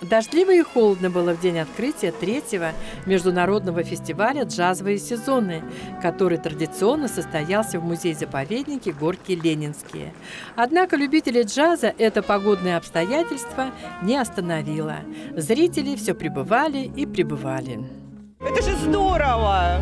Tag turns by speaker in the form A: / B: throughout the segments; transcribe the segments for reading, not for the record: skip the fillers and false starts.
A: Дождливо и холодно было в день открытия третьего международного фестиваля «Джазовые сезоны», который традиционно состоялся в музее-заповеднике «Горки Ленинские». Однако любителей джаза это погодное обстоятельство не остановило. Зрители все прибывали и прибывали.
B: Это же здорово!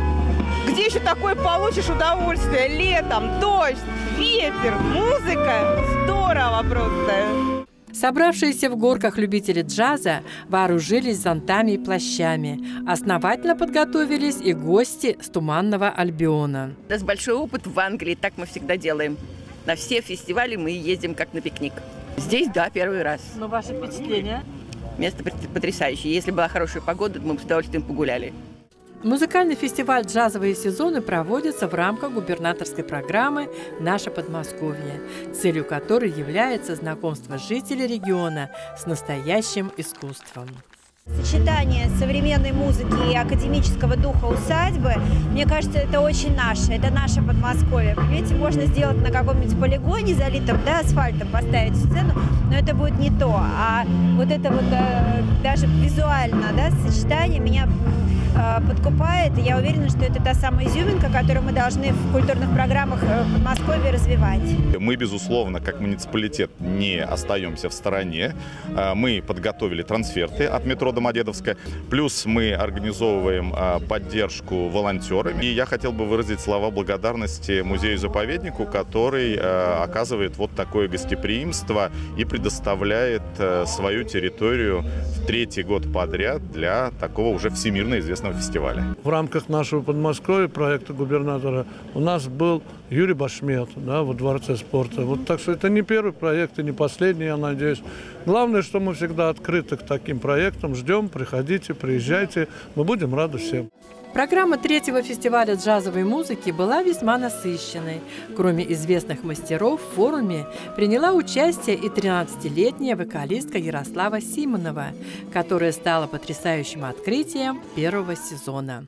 B: Где еще такое получишь удовольствие? Летом, дождь, ветер, музыка. Здорово просто!
A: Собравшиеся в Горках любители джаза вооружились зонтами и плащами. Основательно подготовились и гости с Туманного Альбиона.
C: У нас большой опыт в Англии, так мы всегда делаем. На все фестивали мы ездим как на пикник. Здесь, да, первый раз.
A: Но ваши впечатления?
C: Место потрясающее. Если была хорошая погода, мы с удовольствием погуляли.
A: Музыкальный фестиваль «Джазовые сезоны» проводится в рамках губернаторской программы «Наше Подмосковье», целью которой является знакомство жителей региона с настоящим искусством.
D: Сочетание современной музыки и академического духа усадьбы, мне кажется, это очень наше, это наше Подмосковье. Понимаете, можно сделать на каком-нибудь полигоне, залитом асфальтом, поставить сцену, но это будет не то. А вот это вот даже визуально, сочетание меня подкупает, и я уверена, что это та самая изюминка, которую мы должны в культурных программах Подмосковья развивать.
E: Мы, безусловно, как муниципалитет не остаемся в стороне. Мы подготовили трансферты от метро Домодедовская, плюс мы организовываем поддержку волонтерами. И я хотел бы выразить слова благодарности музею-заповеднику, который оказывает вот такое гостеприимство и предоставляет свою территорию в третий год подряд для такого уже всемирно известного фестиваля.
F: В рамках нашего Подмосковья, проекта губернатора, у нас был Юрий Башмет во Дворце спорта. Вот так что это не первый проект и не последний, я надеюсь. Главное, что мы всегда открыты к таким проектам. Ждем, приходите, приезжайте. Мы будем рады всем.
A: Программа третьего фестиваля джазовой музыки была весьма насыщенной. Кроме известных мастеров, в форуме приняла участие и 13-летняя вокалистка Ярослава Симонова, которая стала потрясающим открытием первого сезона.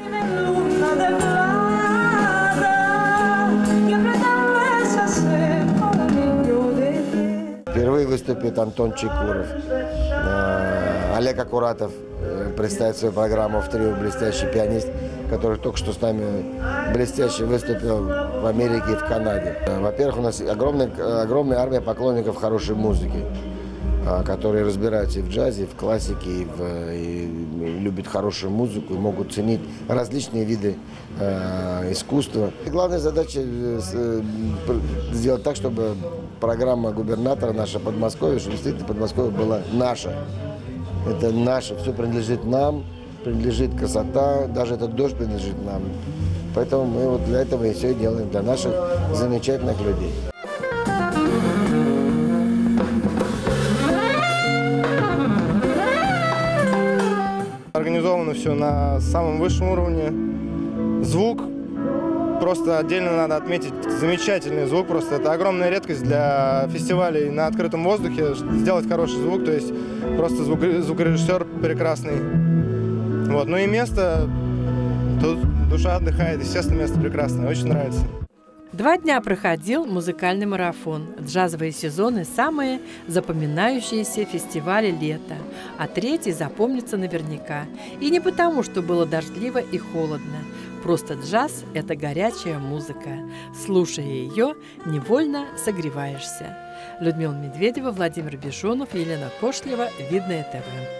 G: Впервые выступит Антон Чекуров. Олег Акуратов представит свою программу в трио «Блестящий пианист», который только что с нами блестяще выступил в Америке и в Канаде. Во-первых, у нас огромная армия поклонников хорошей музыки, которые разбираются и в джазе, и в классике, и любят хорошую музыку, и могут ценить различные виды искусства. И главная задача сделать так, чтобы программа губернатора, наша Подмосковье, чтобы действительно Подмосковье была наша. Это наше, все принадлежит нам, принадлежит красота, даже этот дождь принадлежит нам. Поэтому мы вот для этого и все делаем, для наших замечательных людей.
H: Организовано все на самом высшем уровне. Звук. Просто отдельно надо отметить замечательный звук. Просто это огромная редкость для фестивалей на открытом воздухе. Сделать хороший звук, то есть просто звукорежиссер прекрасный. Вот. Ну и место, тут душа отдыхает, естественно, место прекрасное, очень нравится.
A: 2 дня проходил музыкальный марафон. Джазовые сезоны – самые запоминающиеся фестивали лета, а третий запомнится наверняка. И не потому, что было дождливо и холодно. Просто джаз – это горячая музыка. Слушая ее, невольно согреваешься. Людмила Медведева, Владимир Бежонов, Елена Кошлева, Видное ТВ.